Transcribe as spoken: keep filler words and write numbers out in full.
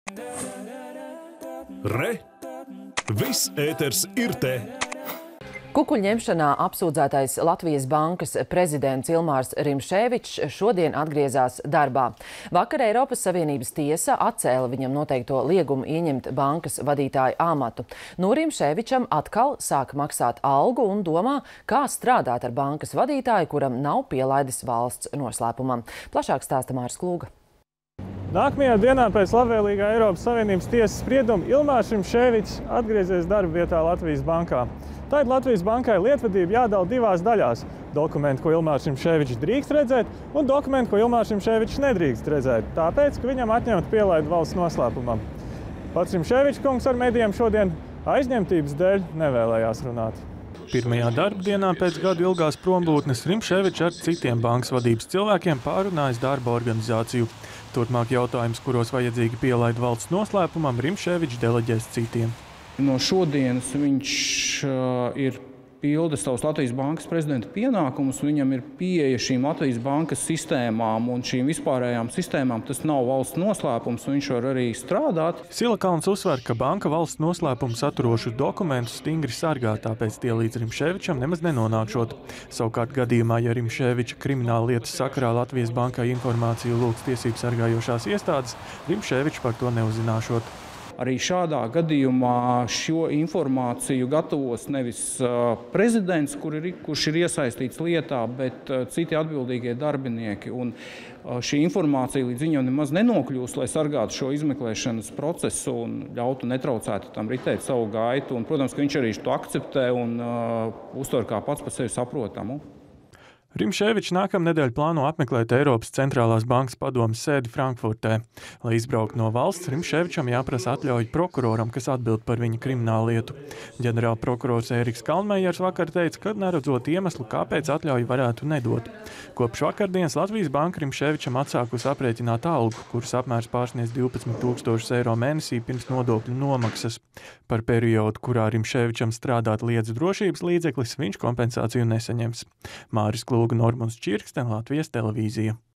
Re! Viss ēters ir te! Kukuļņemšanā apsūdzētais Latvijas bankas prezidents Ilmārs Rimšēvičs šodien atgriezās darbā. Vakar Eiropas Savienības tiesa atcēla viņam noteikto liegumu ieņemt bankas vadītāju amatu. Nu Rimšēvičam atkal sāk maksāt algu un domā, kā strādāt ar bankas vadītāju, kuram nav pielaidis valsts noslēpumam. Plašāk stāsta Māris Klūga. Nākamajā dienā pēc labvēlīgā Eiropas Savienības tiesas sprieduma Ilmārs Rimšēvičs atgriezies darba vietā Latvijas bankā. Tad Latvijas bankai lietvedība jādala divās daļās – dokumenti, ko Ilmārs Rimšēvičs drīkst redzēt, un dokumenti, ko Ilmārs Rimšēvičs nedrīkst redzēt, tāpēc, ka viņam atņemta pielaida valsts noslēpumam. Pats Rimšēvičs kungs ar medijiem šodien aizņemtības dēļ nevēlējās runāt. Pirmajā darba dienā pēc gadu ilgās prombūtnes Rimšēvičs ar citiem bankas vadības cilvēkiem pārunājas darba organizāciju. Turpmāk jautājums, kuros vajadzīgi pielaida valsts noslēpumam, Rimšēvičs deleģēs citiem. No šodienas viņš uh, ir pilda savus Latvijas bankas prezidenta pienākumus, viņam ir pieeja šīm Latvijas bankas sistēmām un šīm vispārējām sistēmām. Tas nav valsts noslēpums, un viņš var arī strādāt. Silakalns uzsver, ka banka valsts noslēpumu saturošus dokumentus stingri sargā, tāpēc tie līdz Rimšēvičam nemaz nenonākšot. Savukārt gadījumā, ja Rimšēviča krimināla lietas sakarā Latvijas bankai informāciju lūgs tiesību sargājošās iestādes, Rimšēvičs par to neuzzināšot. Arī šādā gadījumā šo informāciju gatavos nevis uh, prezidents, kur ir, kurš ir iesaistīts lietā, bet uh, citi atbildīgie darbinieki. Un, uh, šī informācija līdz viņam nemaz nenokļūst, lai sargātu šo izmeklēšanas procesu un ļautu netraucētu tam ritēt savu gaitu. Un, protams, ka viņš arī to akceptē un uh, uztver kā pats par sevi saprotamu. Rimšēvičs nākamnedēļ plāno apmeklēt Eiropas centrālās bankas padomes sēdi Frankfurtē. Lai izbrauktu no valsts, Rimšēvičam jāprasa atļauja prokuroram, kas atbild par viņa kriminālu lietu. Ģenerāla prokurors Ēriks Kalnmejers vakar teica, ka neredzot iemeslu, kāpēc atļauju varētu nedot. Kopš vakardienas Latvijas banka Rimšēvičam atsākusi aprēķināt algu, kuras apmērs pārsniedz divpadsmit tūkstošus eiro mēnesī pirms nodokļu nomaksas. Par periodu, kurā Rimšēvičam strādāt liedz drošības līdzeklis, viņš kompensāciju nesaņems. Māris Klūga, Normons Čirksten, Latvijas televīzija.